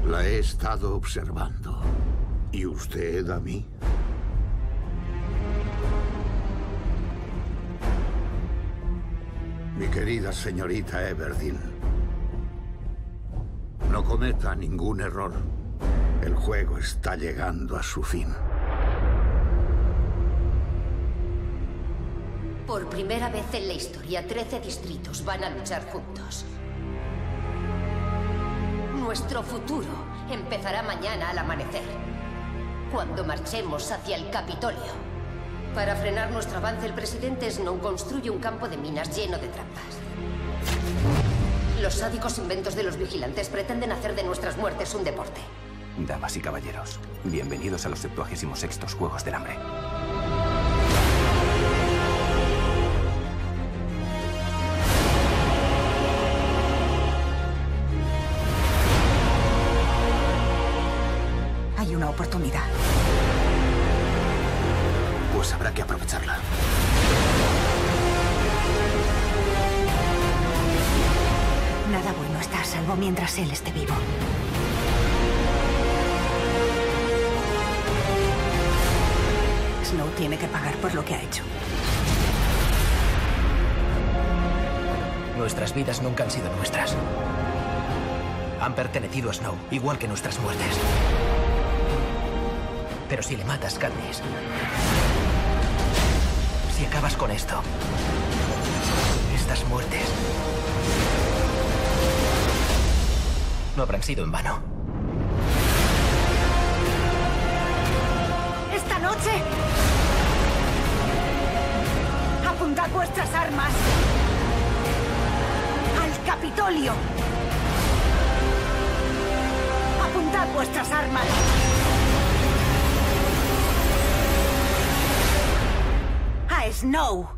La he estado observando. ¿Y usted a mí? Mi querida señorita Everdeen, no cometa ningún error. El juego está llegando a su fin. Por primera vez en la historia, 13 distritos van a luchar juntos. Nuestro futuro empezará mañana al amanecer, cuando marchemos hacia el Capitolio. Para frenar nuestro avance, el presidente Snow construye un campo de minas lleno de trampas. Los sádicos inventos de los vigilantes pretenden hacer de nuestras muertes un deporte. Damas y caballeros, bienvenidos a los 76º Juegos del Hambre. Hay una oportunidad. Pues habrá que aprovecharla. Nada bueno está a salvo mientras él esté vivo. Snow tiene que pagar por lo que ha hecho. Nuestras vidas nunca han sido nuestras. Han pertenecido a Snow, igual que nuestras muertes. Pero si le matas, Katniss, si acabas con esto, estas muertes no habrán sido en vano. ¡Esta noche! ¡Apuntad vuestras armas al Capitolio! ¡Apuntad vuestras armas! ¡A Snow!